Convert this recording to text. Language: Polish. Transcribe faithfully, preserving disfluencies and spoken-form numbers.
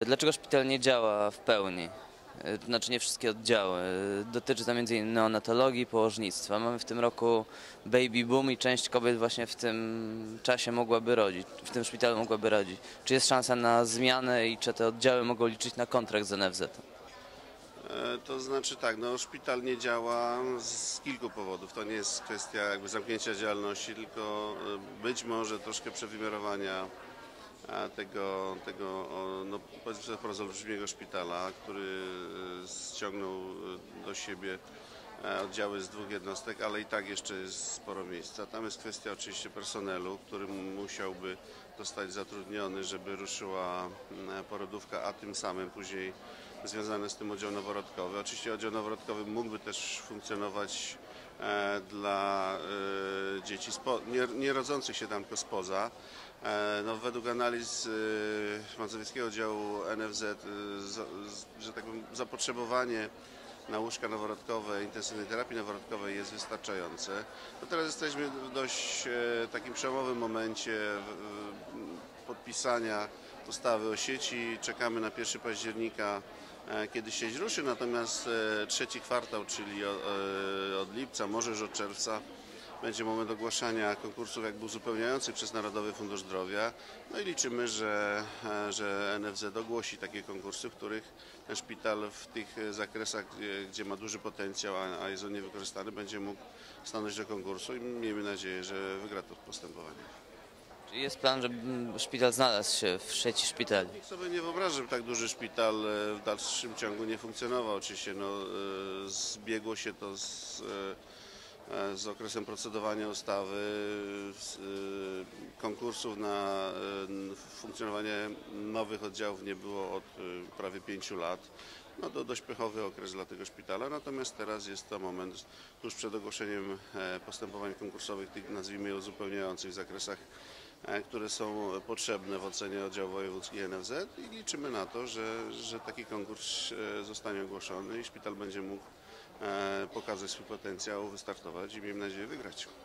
Dlaczego szpital nie działa w pełni? To znaczy nie wszystkie oddziały. Dotyczy to między innymi neonatologii, położnictwa. Mamy w tym roku baby boom i część kobiet właśnie w tym czasie mogłaby rodzić, w tym szpitalu mogłaby rodzić. Czy jest szansa na zmianę i czy te oddziały mogą liczyć na kontrakt z N F Z? To znaczy tak, no szpital nie działa z kilku powodów. To nie jest kwestia jakby zamknięcia działalności, tylko być może troszkę przewymiarowania tego, tego no, powiedzmy sobie, olbrzymiego szpitala, który ściągnął do siebie oddziały z dwóch jednostek, ale i tak jeszcze jest sporo miejsca. Tam jest kwestia oczywiście personelu, który musiałby zostać zatrudniony, żeby ruszyła porodówka, a tym samym później związane z tym oddział noworodkowy. Oczywiście oddział noworodkowy mógłby też funkcjonować dla dzieci nie, nie rodzących się tam, tylko spoza. No, według analiz Mazowieckiego Oddziału N F Z, że tak powiem, zapotrzebowanie na łóżka noworodkowe, intensywnej terapii noworodkowej jest wystarczające. No teraz jesteśmy w dość takim przełomowym momencie podpisania ustawy o sieci. Czekamy na pierwszego października, kiedy sieć ruszy, natomiast trzeci kwartał, czyli od lipca, może już od czerwca, będzie moment ogłaszania konkursów jakby uzupełniających przez Narodowy Fundusz Zdrowia. No i liczymy, że, że N F Z ogłosi takie konkursy, w których ten szpital w tych zakresach, gdzie, gdzie ma duży potencjał, a, a jest on niewykorzystany, będzie mógł stanąć do konkursu i miejmy nadzieję, że wygra to postępowanie. Czy jest plan, żeby szpital znalazł się w sieci szpitali? Nikt sobie nie wyobraża, żeby tak duży szpital w dalszym ciągu nie funkcjonował. Oczywiście no, zbiegło się to z z okresem procedowania ustawy, konkursów na funkcjonowanie nowych oddziałów nie było od prawie pięciu lat. No to dość pechowy okres dla tego szpitala, natomiast teraz jest to moment tuż przed ogłoszeniem postępowań konkursowych, tych nazwijmy je uzupełniających w zakresach, które są potrzebne w ocenie oddziału wojewódzkich N F Z i liczymy na to, że, że taki konkurs zostanie ogłoszony i szpital będzie mógł pokazać swój potencjał, wystartować i miejmy nadzieję wygrać.